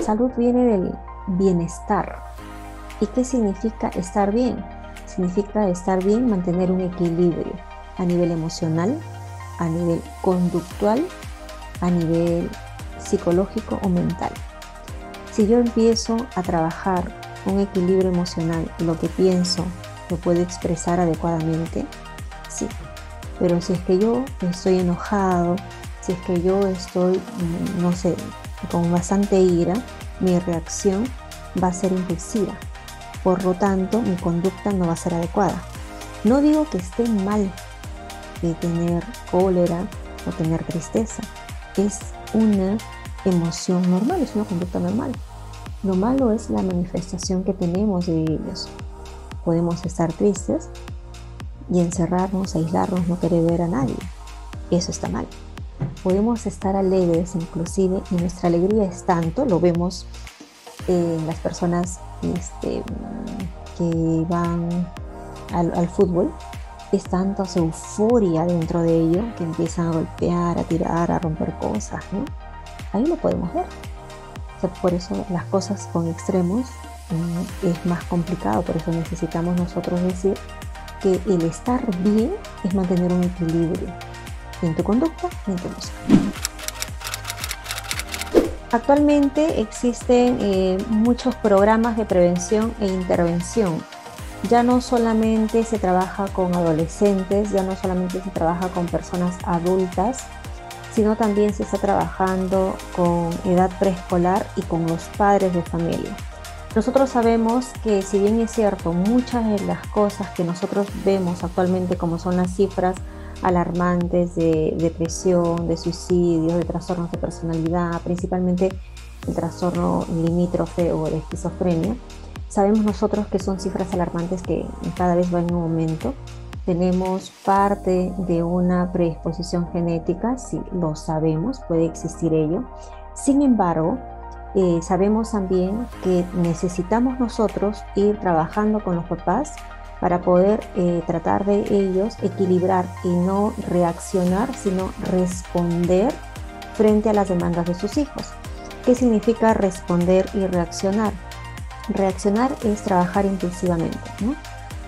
salud viene del bienestar. ¿Y qué significa estar bien? Significa estar bien, mantener un equilibrio a nivel emocional, a nivel conductual, a nivel psicológico o mental. Si yo empiezo a trabajar un equilibrio emocional, lo que pienso lo puedo expresar adecuadamente, sí. Pero si es que yo estoy enojado, si es que yo estoy, no sé, con bastante ira, mi reacción va a ser impulsiva. Por lo tanto, mi conducta no va a ser adecuada. No digo que esté mal de tener cólera o tener tristeza. Es una emoción normal, es una conducta normal. Lo malo es la manifestación que tenemos de ellos. Podemos estar tristes y encerrarnos, aislarnos, no querer ver a nadie. Eso está mal. Podemos estar alegres inclusive, y nuestra alegría es tanto, lo vemos en las personas que van al fútbol, es tanta su euforia dentro de ello que empiezan a golpear, a tirar, a romper cosas, ¿no? Ahí lo podemos ver. O sea, por eso las cosas con extremos es más complicado, por eso necesitamos nosotros decir que el estar bien es mantener un equilibrio en tu conducta y en tu emoción. Actualmente existen muchos programas de prevención e intervención. Ya no solamente se trabaja con adolescentes, ya no solamente se trabaja con personas adultas, sino también se está trabajando con edad preescolar y con los padres de familia. Nosotros sabemos que, si bien es cierto, muchas de las cosas que nosotros vemos actualmente, como son las cifras alarmantes de depresión, de suicidio, de trastornos de personalidad, principalmente el trastorno limítrofe o de esquizofrenia, sabemos nosotros que son cifras alarmantes que cada vez van en aumento. Tenemos parte de una predisposición genética, sí, lo sabemos, puede existir ello. Sin embargo, sabemos también que necesitamos nosotros ir trabajando con los papás para poder tratar de ellos equilibrar y no reaccionar, sino responder frente a las demandas de sus hijos. ¿Qué significa responder y reaccionar? Reaccionar es trabajar impulsivamente, ¿no?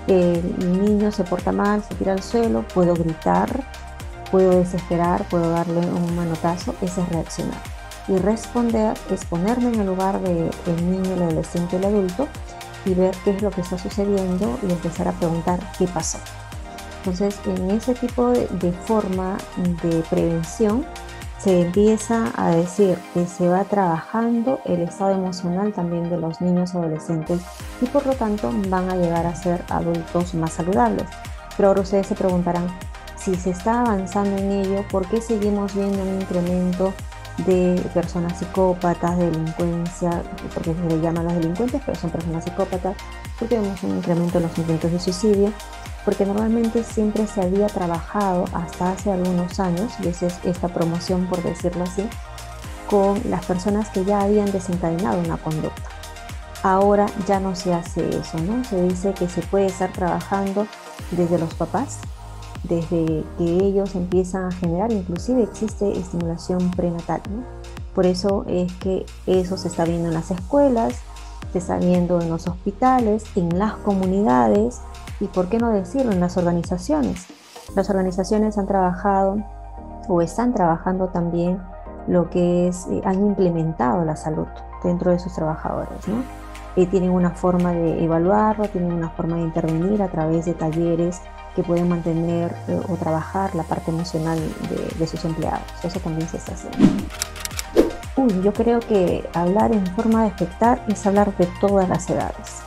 El niño se porta mal, se tira al suelo, puedo gritar, puedo desesperar, puedo darle un manotazo, ese es reaccionar. Y responder es ponerme en el lugar del niño, el adolescente, el adulto, y ver qué es lo que está sucediendo y empezar a preguntar qué pasó. Entonces, en ese tipo de forma de prevención, se empieza a decir que se va trabajando el estado emocional también de los niños y adolescentes, y por lo tanto van a llegar a ser adultos más saludables. Pero ahora ustedes se preguntarán, si se está avanzando en ello, ¿por qué seguimos viendo un incremento de personas psicópatas, de delincuencia? Porque se le llama a los delincuentes, pero son personas psicópatas. Porque vemos un incremento en los intentos de suicidio, porque normalmente siempre se había trabajado hasta hace algunos años, y esa es esta promoción, por decirlo así, con las personas que ya habían desencadenado una conducta. Ahora ya no se hace eso, ¿no? Se dice que se puede estar trabajando desde los papás, desde que ellos empiezan a generar, inclusive existe estimulación prenatal, ¿no? Por eso es que eso se está viendo en las escuelas, se está viendo en los hospitales, en las comunidades, y por qué no decirlo, en las organizaciones. Las organizaciones han trabajado o están trabajando también lo que es, han implementado la salud dentro de sus trabajadores, ¿no? Tienen una forma de evaluarlo, tienen una forma de intervenir a través de talleres que pueden mantener o trabajar la parte emocional de sus empleados. Eso también se está haciendo. Yo creo que hablar en forma de afectar es hablar de todas las edades.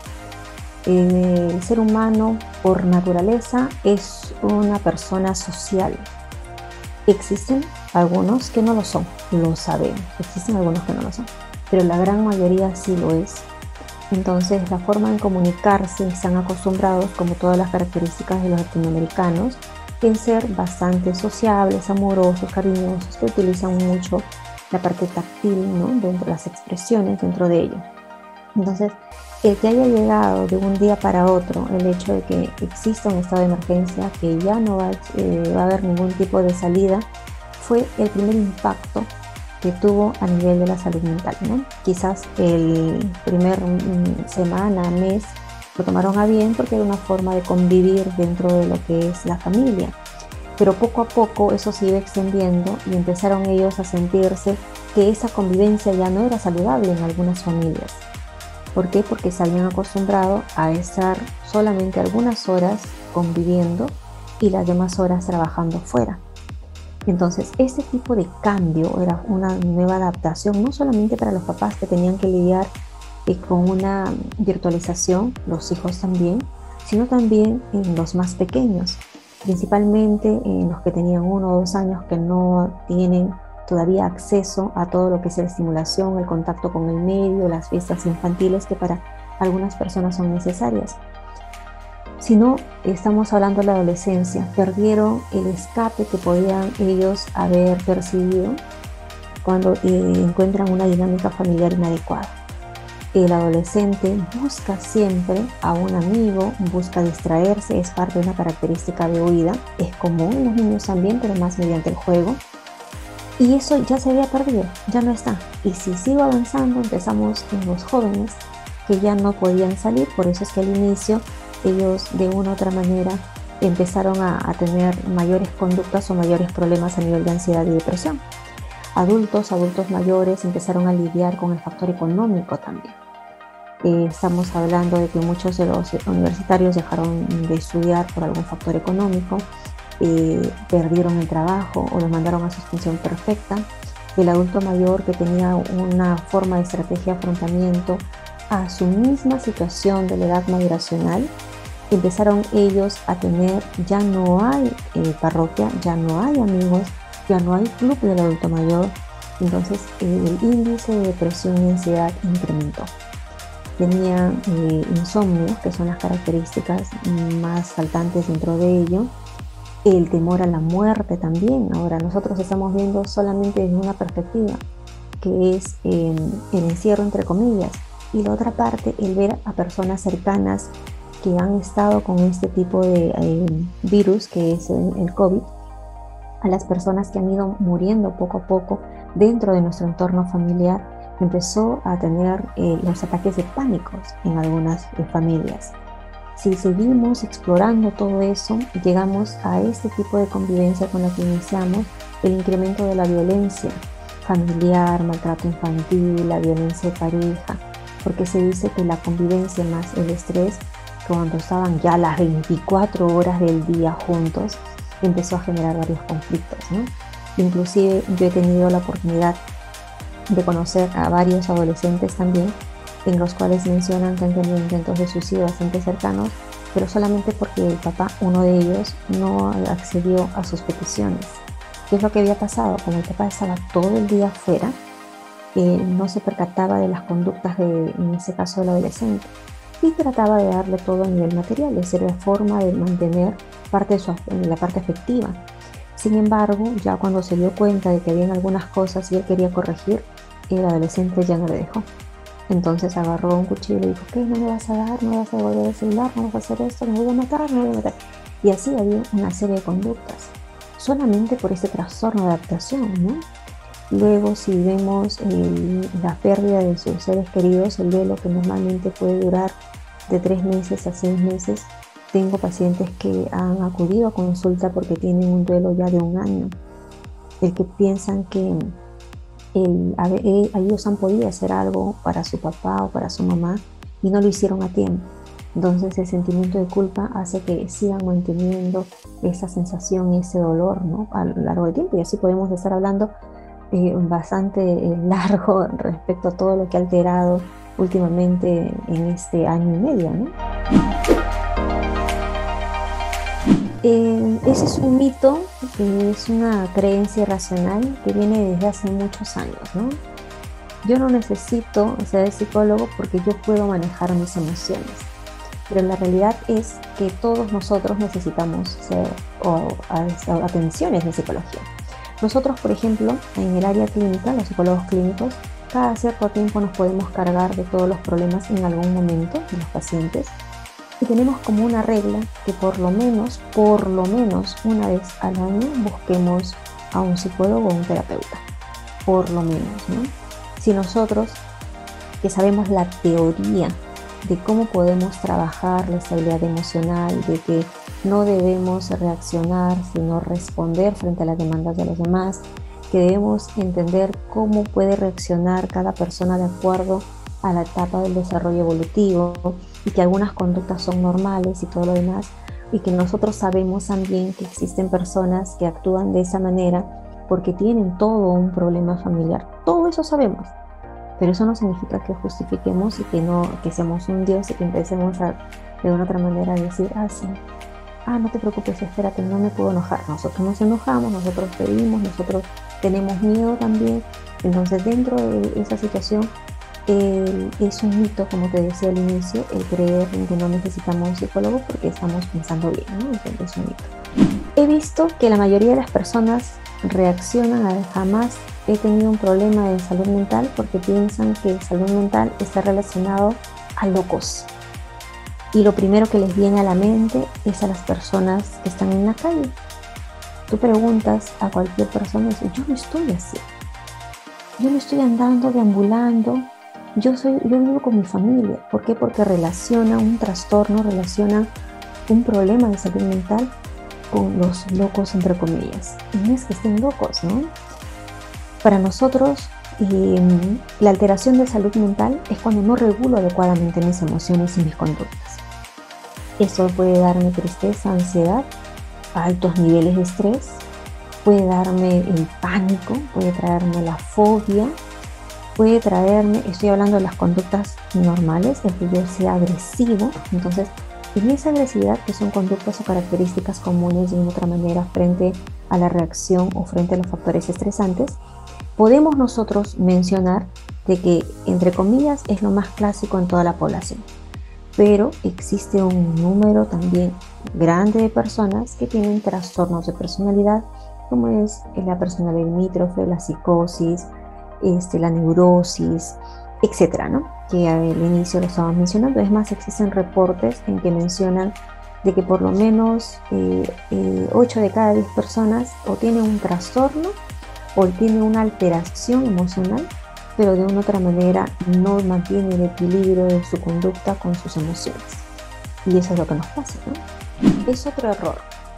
El ser humano, por naturaleza, es una persona social. Existen algunos que no lo son, lo sabemos. Existen algunos que no lo son, pero la gran mayoría sí lo es. Entonces, la forma de comunicarse, están acostumbrados, como todas las características de los latinoamericanos, en ser bastante sociables, amorosos, cariñosos, que utilizan mucho la parte táctil, ¿no? Dentro de las expresiones dentro de ello. Entonces, el que haya llegado de un día para otro, el hecho de que exista un estado de emergencia, que ya no va a haber ningún tipo de salida, fue el primer impacto que tuvo a nivel de la salud mental, ¿no? Quizás el primer semana, mes, lo tomaron a bien porque era una forma de convivir dentro de lo que es la familia. Pero poco a poco eso se iba extendiendo y empezaron ellos a sentirse que esa convivencia ya no era saludable en algunas familias. ¿Por qué? Porque se habían acostumbrado a estar solamente algunas horas conviviendo y las demás horas trabajando fuera. Entonces, este tipo de cambio era una nueva adaptación, no solamente para los papás que tenían que lidiar con una virtualización, los hijos también, sino también en los más pequeños, principalmente en los que tenían 1 o 2 años que no tienen todavía acceso a todo lo que es la estimulación, el contacto con el medio, las fiestas infantiles que para algunas personas son necesarias. Si no, estamos hablando de la adolescencia, perdieron el escape que podían ellos haber percibido cuando encuentran una dinámica familiar inadecuada. El adolescente busca siempre a un amigo, busca distraerse, es parte de una característica de huida, es común en los niños también, pero más mediante el juego. Y eso ya se había perdido, ya no está. Y si sigo avanzando, empezamos en los jóvenes que ya no podían salir, por eso es que al inicio ellos de una u otra manera empezaron a tener mayores conductas o mayores problemas a nivel de ansiedad y depresión. Adultos mayores empezaron a lidiar con el factor económico también. Estamos hablando de que muchos de los universitarios dejaron de estudiar por algún factor económico, perdieron el trabajo o lo mandaron a suspensión perfecta. El adulto mayor que tenía una forma de estrategia de afrontamiento a su misma situación de la edad maduracional, empezaron ellos a tener, ya no hay parroquia, ya no hay amigos, ya no hay club del adulto mayor, entonces el índice de depresión y ansiedad incrementó. Tenían insomnio, que son las características más saltantes dentro de ello, el temor a la muerte también. Ahora nosotros estamos viendo solamente desde una perspectiva, que es el encierro entre comillas, y la otra parte, el ver a personas cercanas que han estado con este tipo de virus, que es el COVID, a las personas que han ido muriendo poco a poco dentro de nuestro entorno familiar, empezó a tener los ataques de pánico en algunas familias. Si seguimos explorando todo eso, llegamos a este tipo de convivencia con la que iniciamos, el incremento de la violencia familiar, maltrato infantil, la violencia de pareja, porque se dice que la convivencia más el estrés, cuando estaban ya las 24 horas del día juntos, empezó a generar varios conflictos, ¿no? Inclusive yo he tenido la oportunidad de conocer a varios adolescentes también, en los cuales mencionan que han tenido intentos de suicidio bastante cercanos, pero solamente porque el papá, uno de ellos, no accedió a sus peticiones. ¿Qué es lo que había pasado? Como el papá estaba todo el día afuera, no se percataba de las conductas en ese caso del adolescente, y trataba de darle todo a nivel material, es decir, la forma de mantener la parte afectiva. Sin embargo, ya cuando se dio cuenta de que habían algunas cosas y él quería corregir, el adolescente ya no le dejó. Entonces agarró un cuchillo y le dijo: ¿qué? ¿No me vas a dar? ¿No me vas a devolver el celular? ¿No vas a hacer esto? ¿Me voy a matar? ¿Me voy a matar? Y así había una serie de conductas, solamente por este trastorno de adaptación, ¿no? Luego, si vemos la pérdida de sus seres queridos, el duelo que normalmente puede durar de 3 meses a 6 meses, tengo pacientes que han acudido a consulta porque tienen un duelo ya de 1 año, el que piensan que ellos han podido hacer algo para su papá o para su mamá y no lo hicieron a tiempo. Entonces el sentimiento de culpa hace que sigan manteniendo esa sensación y ese dolor, ¿no?, a lo largo del tiempo, y así podemos estar hablando bastante largo respecto a todo lo que ha alterado últimamente en este año y medio, ¿no? Ese es un mito, es una creencia irracional que viene desde hace muchos años, ¿no? Yo no necesito ser psicólogo porque yo puedo manejar mis emociones, pero la realidad es que todos nosotros necesitamos atenciones de psicología. Nosotros, por ejemplo, en el área clínica, los psicólogos clínicos, cada cierto tiempo nos podemos cargar de todos los problemas en algún momento de los pacientes, y tenemos como una regla que por lo menos una vez al año busquemos a un psicólogo o un terapeuta, por lo menos, ¿no? Si nosotros, que sabemos la teoría de cómo podemos trabajar la estabilidad emocional, de que no debemos reaccionar, sino responder frente a las demandas de los demás, que debemos entender cómo puede reaccionar cada persona de acuerdo a la etapa del desarrollo evolutivo y que algunas conductas son normales y todo lo demás, y que nosotros sabemos también que existen personas que actúan de esa manera porque tienen todo un problema familiar. Todo eso sabemos, pero eso no significa que justifiquemos y que seamos un Dios y que empecemos de una otra manera a decir, sí, no te preocupes, espérate, no me puedo enojar. Nosotros nos enojamos, nosotros pedimos, nosotros tenemos miedo también. Entonces, dentro de esa situación, es un mito, como te decía al inicio, el creer en que no necesitamos un psicólogo porque estamos pensando bien, ¿no? Entonces, es un mito. He visto que la mayoría de las personas reaccionan a jamás he tenido un problema de salud mental porque piensan que salud mental está relacionado a locos. Y lo primero que les viene a la mente es a las personas que están en la calle. Tú preguntas a cualquier persona y dices, yo no estoy así. Yo no estoy andando, deambulando. Yo vivo con mi familia. ¿Por qué? Porque relaciona un trastorno, relaciona un problema de salud mental con los locos, entre comillas. Y no es que estén locos, ¿no? Para nosotros, la alteración de salud mental es cuando no regulo adecuadamente mis emociones y mis conductas. Eso puede darme tristeza, ansiedad, altos niveles de estrés, puede darme el pánico, puede traerme la fobia, puede traerme, estoy hablando de las conductas normales, el que yo sea agresivo. Entonces, en esa agresividad, que son conductas o características comunes de una otra manera frente a la reacción o frente a los factores estresantes, podemos nosotros mencionar de que, entre comillas, es lo más clásico en toda la población. Pero existe un número también grande de personas que tienen trastornos de personalidad, como es la personalidad limítrofe, la psicosis, la neurosis, etcétera, ¿no? Que al inicio lo estábamos mencionando. Es más, existen reportes en que mencionan de que por lo menos 8 de cada 10 personas o tienen un trastorno o tienen una alteración emocional, pero de una otra manera no mantiene el equilibrio de su conducta con sus emociones. Y eso es lo que nos pasa, ¿no? Es otro error.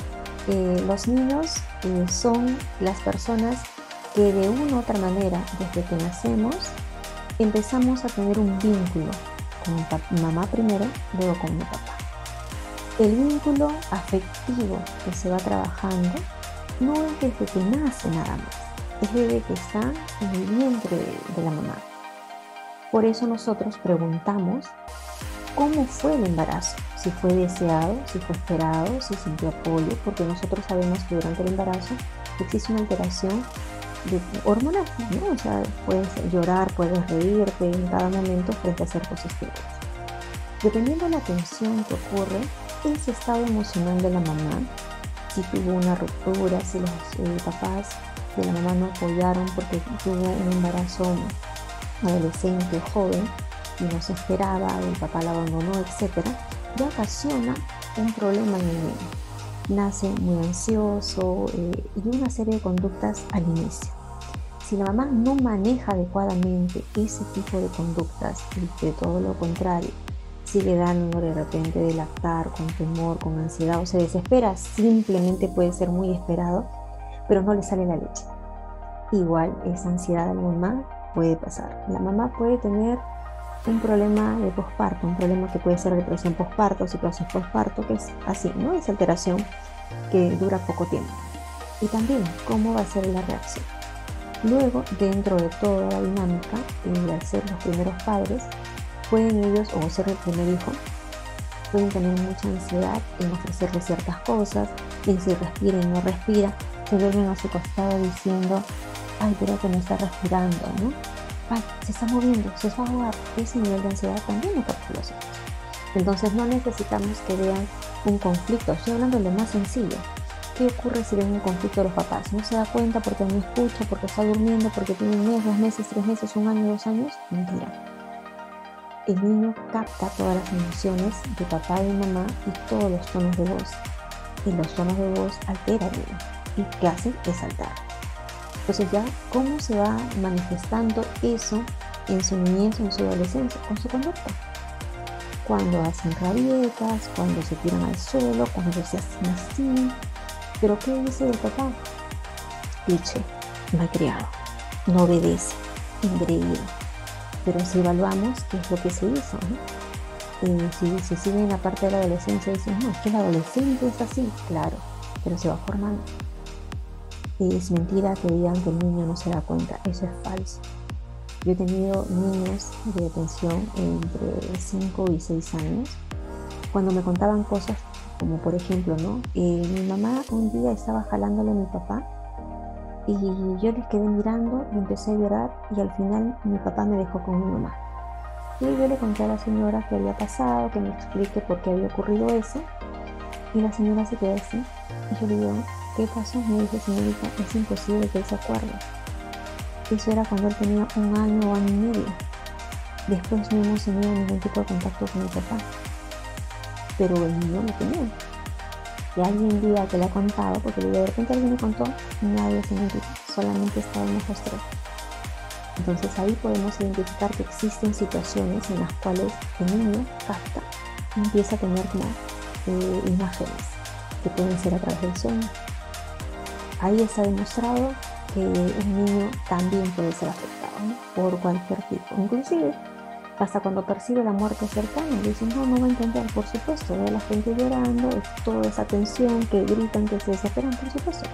Los niños son las personas que de una u otra manera, desde que nacemos, empezamos a tener un vínculo con mamá primero, luego con mi papá. El vínculo afectivo que se va trabajando no es desde que nace nada más, es desde que está en el vientre de la mamá. Por eso nosotros preguntamos cómo fue el embarazo, si fue deseado, si fue esperado, si sintió apoyo, porque nosotros sabemos que durante el embarazo existe una alteración hormonal, ¿no? O sea, puedes llorar, puedes reírte en cada momento frente a ciertos estímulos. Dependiendo de la tensión que ocurre, ese estado emocional de la mamá, si tuvo una ruptura, si los papás de la mamá no apoyaron porque tuvo un embarazo adolescente o joven y no se esperaba, el papá la abandonó, etc., ya ocasiona un problema en el niño. Nace muy ansioso y una serie de conductas al inicio. Si la mamá no maneja adecuadamente ese tipo de conductas y de todo lo contrario, sigue dando de repente de lactar con temor, con ansiedad o se desespera, simplemente puede ser muy esperado, pero no le sale la leche. Igual esa ansiedad de la mamá puede pasar. La mamá puede tener un problema de posparto, un problema que puede ser depresión posparto, psicosis posparto, que es así, ¿no? Esa alteración que dura poco tiempo. Y también, ¿cómo va a ser la reacción? Luego, dentro de toda la dinámica, al ser los primeros padres, pueden ellos, o ser el primer hijo, pueden tener mucha ansiedad en ofrecerle ciertas cosas, en si respira y no respira, se vuelven a su costado diciendo, ay, pero que no está respirando, ¿no? Ay, se está moviendo, se va a ahogar. Ese nivel de ansiedad también lo capta los hijos. Entonces no necesitamos que vean un conflicto. Estoy hablando de lo más sencillo. ¿Qué ocurre si ven un conflicto de los papás? ¿No se da cuenta porque no escucha, porque está durmiendo, porque tiene un mes, 2 meses, 3 meses, 1 año, 2 años? Mentira. El niño capta todas las emociones de papá y de mamá y todos los tonos de voz. Y los tonos de voz alteran al niño. ¿Y qué hacen? Es saltar. Entonces ya, ¿cómo se va manifestando eso en su niñez o en su adolescencia? Con su conducta. Cuando hacen rabietas, cuando se tiran al suelo, cuando se hacen así. ¿Pero qué dice el papá? Cliché, malcriado, no obedece, engreído. Pero si evaluamos qué es lo que se hizo, ¿no? Si se sigue en la parte de la adolescencia, dicen, no, es que el adolescente es así, claro, pero se va formando. Es mentira que digan que el niño no se da cuenta, eso es falso. Yo he tenido niños de atención entre 5 y 6 años, cuando me contaban cosas como por ejemplo, ¿no? Mi mamá un día estaba jalándole a mi papá y yo les quedé mirando y empecé a llorar y al final mi papá me dejó con mi mamá. Y yo le conté a la señora qué había pasado, que me explique por qué había ocurrido eso. Y la señora se quedó así. Y yo le digo, ¿qué pasó? Me dice, señorita, es imposible que él se acuerde. Eso era cuando él tenía 1 año o año y medio. Después no hemos tenido ningún tipo de contacto con mi papá. Pero el niño lo tenía. Y alguien día que le ha contado, porque de repente alguien me contó, nadie se identificó, solamente estábamos los tres. Entonces ahí podemos identificar que existen situaciones en las cuales el niño capta y empieza a tener como imágenes que pueden ser a través del sueño. Ahí está demostrado que el niño también puede ser afectado, ¿no? Por cualquier tipo. Inclusive hasta cuando percibe la muerte cercana, dicen, no va a entender, por supuesto, ve a la gente llorando, toda esa tensión, que gritan, que se desesperan, por supuesto.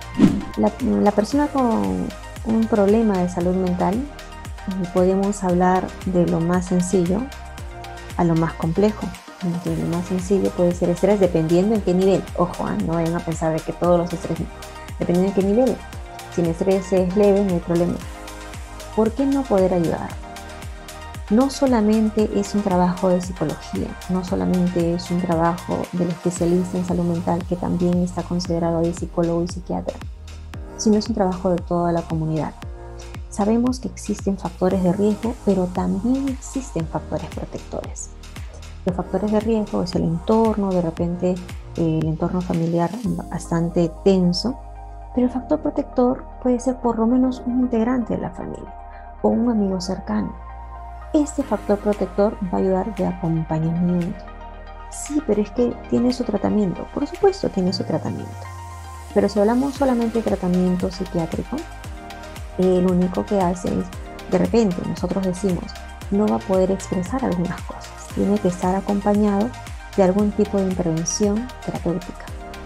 La persona con un problema de salud mental, podemos hablar de lo más sencillo a lo más complejo. Entonces, lo más sencillo puede ser estrés dependiendo en qué nivel. Ojo, no vayan a pensar de que todos los estrés, dependiendo en qué nivel. Si el estrés es leve, no hay problema. ¿Por qué no poder ayudar? No solamente es un trabajo de psicología, no solamente es un trabajo del especialista en salud mental, que también está considerado ahí psicólogo y psiquiatra, sino es un trabajo de toda la comunidad. Sabemos que existen factores de riesgo, pero también existen factores protectores. Los factores de riesgo es el entorno, de repente el entorno familiar bastante tenso, pero el factor protector puede ser por lo menos un integrante de la familia o un amigo cercano. Este factor protector va a ayudar de acompañamiento. Sí, pero es que tiene su tratamiento. Por supuesto, tiene su tratamiento. Pero si hablamos solamente de tratamiento psiquiátrico, el único que hace es, de repente, nosotros decimos, no va a poder expresar algunas cosas. Tiene que estar acompañado de algún tipo de intervención terapéutica.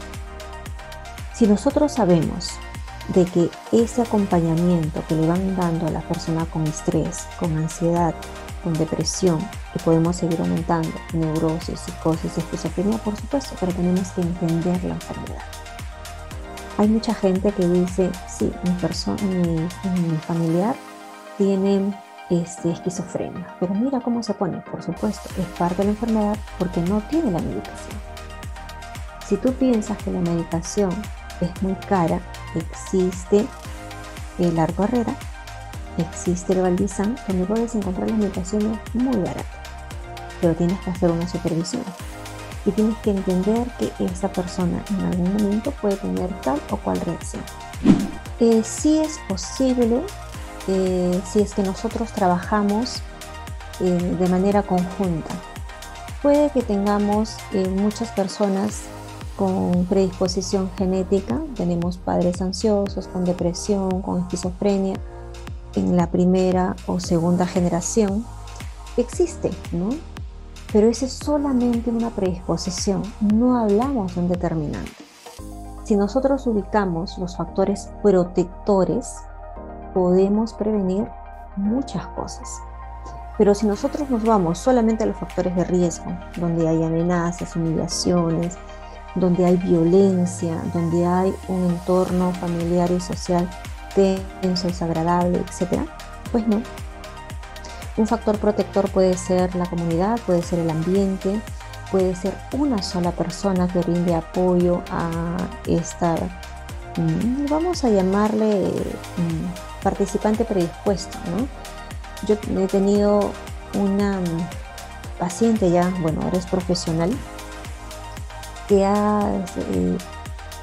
Si nosotros sabemos de que ese acompañamiento que le van dando a la persona con estrés, con ansiedad, con depresión, que podemos seguir aumentando, neurosis, psicosis, esquizofrenia, por supuesto, pero tenemos que entender la enfermedad. Hay mucha gente que dice, sí, mi familiar tiene esquizofrenia, pero mira cómo se pone. Por supuesto, es parte de la enfermedad porque no tiene la medicación. Si tú piensas que la medicación es muy cara, existe el Arco Herrera, existe el Valdizán, donde puedes encontrar las medicaciones muy baratas, pero tienes que hacer una supervisión y tienes que entender que esa persona en algún momento puede tener tal o cual reacción. Sí es posible, si es que nosotros trabajamos de manera conjunta. Puede que tengamos muchas personas con predisposición genética, tenemos padres ansiosos, con depresión, con esquizofrenia, en la primera o segunda generación, existe, ¿no? Pero esa es solamente una predisposición, no hablamos de un determinante. Si nosotros ubicamos los factores protectores, podemos prevenir muchas cosas. Pero si nosotros nos vamos solamente a los factores de riesgo, donde hay amenazas, humillaciones, donde hay violencia, donde hay un entorno familiar y social tenso, desagradable, etc., pues no. Un factor protector puede ser la comunidad, puede ser el ambiente, puede ser una sola persona que brinde apoyo a esta, vamos a llamarle participante predispuesto, ¿no? Yo he tenido una paciente ya, bueno, ahora es profesional, que ha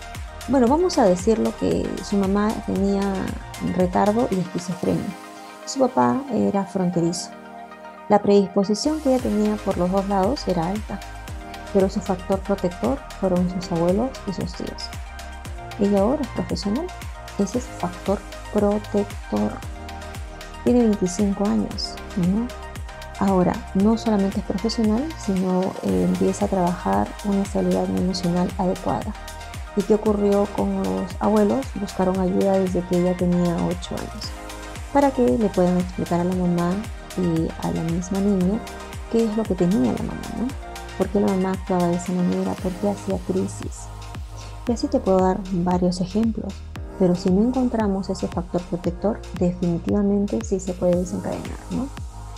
Bueno, vamos a decirlo que su mamá tenía retardo y esquizofrenia. Su papá era fronterizo. La predisposición que ella tenía por los dos lados era alta, pero su factor protector fueron sus abuelos y sus tíos. Ella ahora es profesional. Ese es su factor protector. Tiene 25 años, ¿no? Ahora, no solamente es profesional, sino empieza a trabajar una estabilidad emocional adecuada. ¿Y qué ocurrió con los abuelos? Buscaron ayuda desde que ella tenía 8 años, para que le puedan explicar a la mamá y a la misma niña qué es lo que tenía la mamá, ¿no? ¿Por qué la mamá actuaba de esa manera? ¿Por qué hacía crisis? Y así te puedo dar varios ejemplos, pero si no encontramos ese factor protector, definitivamente sí se puede desencadenar, ¿no?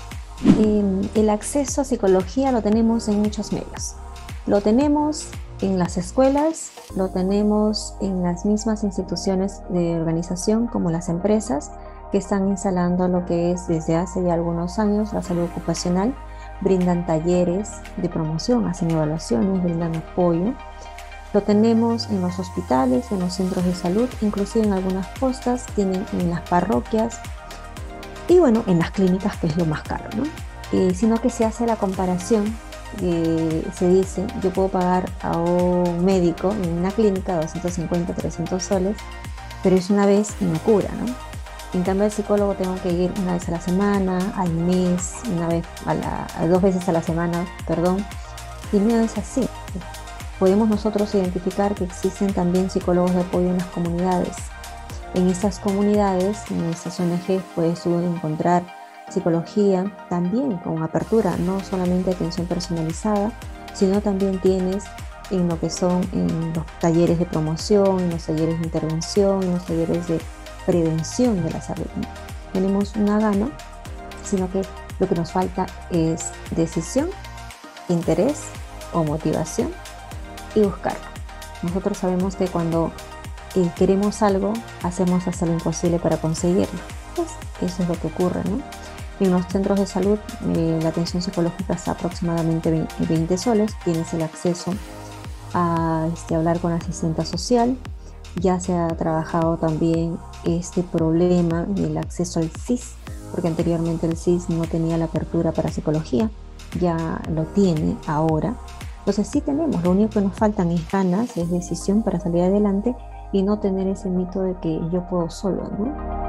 El acceso a psicología lo tenemos en muchos medios. Lo tenemos en las escuelas, lo tenemos en las mismas instituciones de organización como las empresas que están instalando lo que es desde hace ya algunos años la salud ocupacional, brindan talleres de promoción, hacen evaluaciones, brindan apoyo. Lo tenemos en los hospitales, en los centros de salud, inclusive en algunas postas, tienen en las parroquias y bueno, en las clínicas, que es lo más caro, ¿no? Sino que se hace la comparación, se dice, yo puedo pagar a un médico en una clínica 250, 300 soles, pero es una vez y me cura, ¿no? En cambio, el psicólogo tengo que ir una vez a la semana, al mes, una vez dos veces a la semana, perdón, y no es así. Podemos nosotros identificar que existen también psicólogos de apoyo en las comunidades. En estas comunidades, en estas ONG, puedes tú encontrar psicología también con apertura, no solamente atención personalizada, sino también tienes en lo que son en los talleres de promoción, en los talleres de intervención, en los talleres de prevención de la salud. Tenemos una gama, sino que lo que nos falta es decisión, interés o motivación y buscarlo. Nosotros sabemos que cuando queremos algo, hacemos hasta lo imposible para conseguirlo. Pues eso es lo que ocurre, ¿no? En los centros de salud, la atención psicológica está aproximadamente 20 soles. Tienes el acceso a hablar con la asistenta social. Ya se ha trabajado también este problema del acceso al SIS, porque anteriormente el SIS no tenía la apertura para psicología, ya lo tiene ahora. Entonces sí tenemos, lo único que nos faltan es ganas, es decisión para salir adelante y no tener ese mito de que yo puedo solo, ¿no?